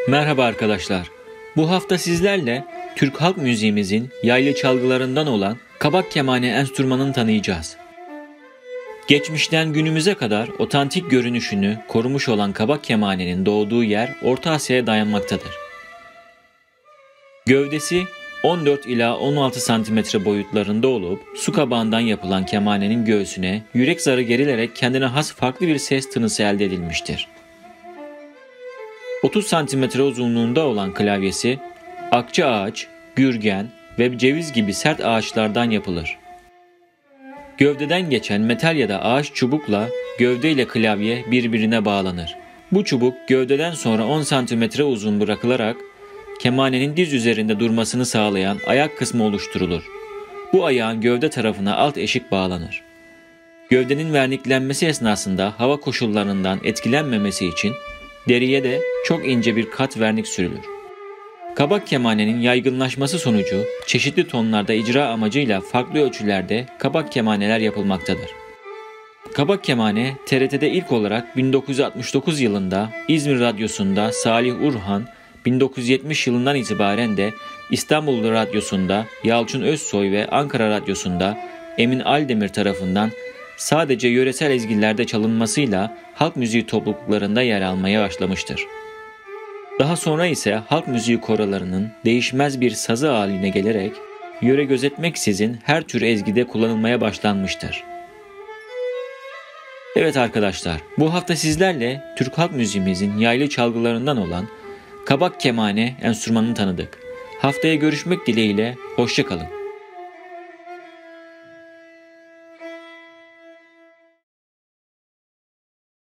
Merhaba arkadaşlar. Bu hafta sizlerle Türk halk müziğimizin yaylı çalgılarından olan kabak kemane enstrümanını tanıyacağız. Geçmişten günümüze kadar otantik görünüşünü korumuş olan kabak kemanenin doğduğu yer Orta Asya'ya dayanmaktadır. Gövdesi 14 ila 16 cm boyutlarında olup su kabağından yapılan kemanenin göğsüne yürek zarı gerilerek kendine has farklı bir ses tınısı elde edilmiştir. 30 cm uzunluğunda olan klavyesi akça ağaç, gürgen ve ceviz gibi sert ağaçlardan yapılır. Gövdeden geçen metal ya da ağaç çubukla gövde ile klavye birbirine bağlanır. Bu çubuk gövdeden sonra 10 cm uzun bırakılarak kemanenin diz üzerinde durmasını sağlayan ayak kısmı oluşturulur. Bu ayağın gövde tarafına alt eşik bağlanır. Gövdenin verniklenmesi esnasında hava koşullarından etkilenmemesi için deriye de çok ince bir kat vernik sürülür. Kabak kemanenin yaygınlaşması sonucu çeşitli tonlarda icra amacıyla farklı ölçülerde kabak kemaneler yapılmaktadır. Kabak kemane TRT'de ilk olarak 1969 yılında İzmir Radyosu'nda Salih Urhan, 1970 yılından itibaren de İstanbul Radyosu'nda Yalçın Özsoy ve Ankara Radyosu'nda Emin Aldemir tarafından sadece yöresel ezgilerde çalınmasıyla halk müziği topluluklarında yer almaya başlamıştır. Daha sonra ise halk müziği korolarının değişmez bir sazı haline gelerek yöre gözetmeksizin her tür ezgide kullanılmaya başlanmıştır. Evet arkadaşlar, bu hafta sizlerle Türk halk müziğimizin yaylı çalgılarından olan kabak kemane enstrümanını tanıdık. Haftaya görüşmek dileğiyle, hoşça kalın.